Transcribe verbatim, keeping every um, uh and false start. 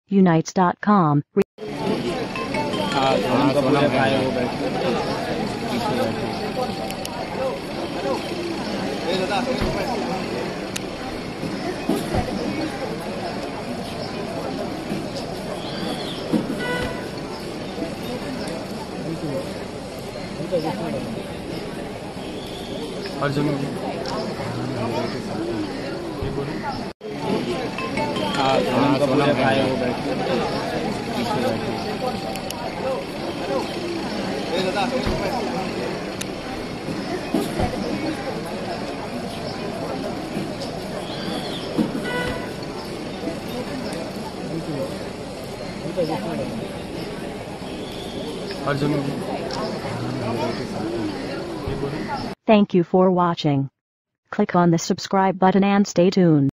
unites dot com. हाँ, सोनम कपूर है भाई, वो बैठे पीछे बैठे। अर्जुन हाँ, सोनम कपूर है भाई, वो बैठे पीछे बैठे। Arjun Thank you for watching. Click on the subscribe button and stay tuned.